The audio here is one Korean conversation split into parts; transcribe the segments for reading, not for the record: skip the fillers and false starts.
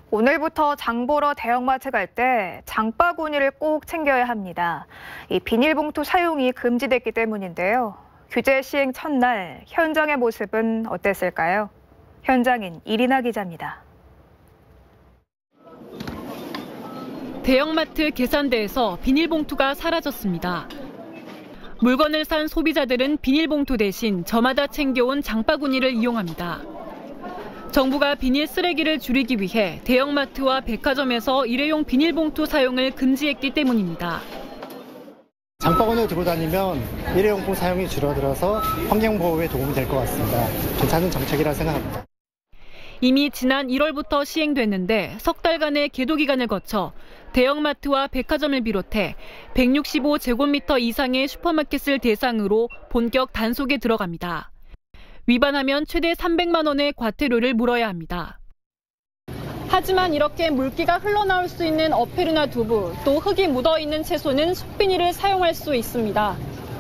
오늘부터 장 보러 대형마트 갈 때 장바구니를 꼭 챙겨야 합니다. 이 비닐봉투 사용이 금지됐기 때문인데요. 규제 시행 첫날 현장의 모습은 어땠을까요? 현장인 이리나 기자입니다. 대형마트 계산대에서 비닐봉투가 사라졌습니다. 물건을 산 소비자들은 비닐봉투 대신 저마다 챙겨온 장바구니를 이용합니다. 정부가 비닐 쓰레기를 줄이기 위해 대형마트와 백화점에서 일회용 비닐봉투 사용을 금지했기 때문입니다. 장바구니를 들고 다니면 일회용품 사용이 줄어들어서 환경보호에 도움이 될 것 같습니다. 괜찮은 정책이라 생각합니다. 이미 지난 1월부터 시행됐는데 석 달간의 계도 기간을 거쳐 대형마트와 백화점을 비롯해 165제곱미터 이상의 슈퍼마켓을 대상으로 본격 단속에 들어갑니다. 위반하면 최대 300만 원의 과태료를 물어야 합니다. 하지만 이렇게 물기가 흘러나올 수 있는 어패류나 두부, 또 흙이 묻어있는 채소는 속비닐을 사용할 수 있습니다.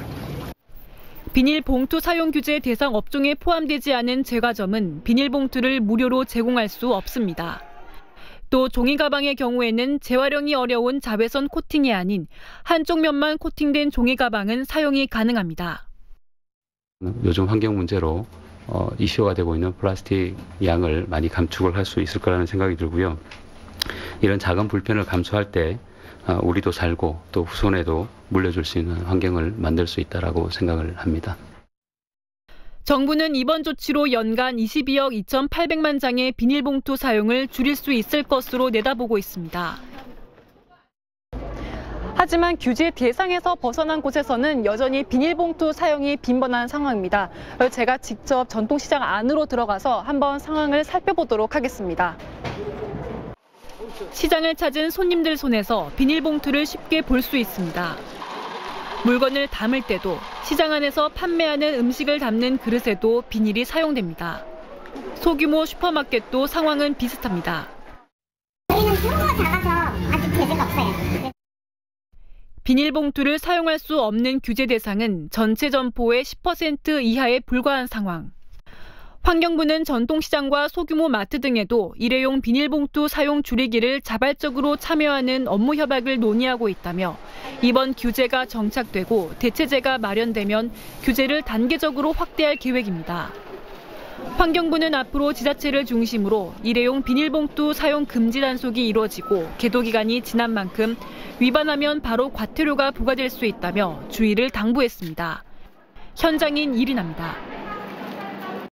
비닐봉투 사용 규제 대상 업종에 포함되지 않은 제과점은 비닐봉투를 무료로 제공할 수 없습니다. 또 종이 가방의 경우에는 재활용이 어려운 자외선 코팅이 아닌 한쪽 면만 코팅된 종이 가방은 사용이 가능합니다. 요즘 환경 문제로 이슈가 되고 있는 플라스틱 양을 많이 감축을 할 수 있을 거라는 생각이 들고요. 이런 작은 불편을 감수할 때 우리도 살고 또 후손에도 물려줄 수 있는 환경을 만들 수 있다고 생각을 합니다. 정부는 이번 조치로 연간 22억 2,800만 장의 비닐봉투 사용을 줄일 수 있을 것으로 내다보고 있습니다. 하지만 규제 대상에서 벗어난 곳에서는 여전히 비닐봉투 사용이 빈번한 상황입니다. 제가 직접 전통시장 안으로 들어가서 한번 상황을 살펴보도록 하겠습니다. 시장을 찾은 손님들 손에서 비닐봉투를 쉽게 볼 수 있습니다. 물건을 담을 때도 시장 안에서 판매하는 음식을 담는 그릇에도 비닐이 사용됩니다. 소규모 슈퍼마켓도 상황은 비슷합니다. 저희는 규모가 작아서 아직 제재가 없어요. 비닐봉투를 사용할 수 없는 규제 대상은 전체 점포의 10% 이하에 불과한 상황. 환경부는 전통시장과 소규모 마트 등에도 일회용 비닐봉투 사용 줄이기를 자발적으로 참여하는 업무 협약을 논의하고 있다며 이번 규제가 정착되고 대체제가 마련되면 규제를 단계적으로 확대할 계획입니다. 환경부는 앞으로 지자체를 중심으로 일회용 비닐봉투 사용 금지 단속이 이루어지고 계도 기간이 지난 만큼 위반하면 바로 과태료가 부과될 수 있다며 주의를 당부했습니다. 현장인 이리나입니다.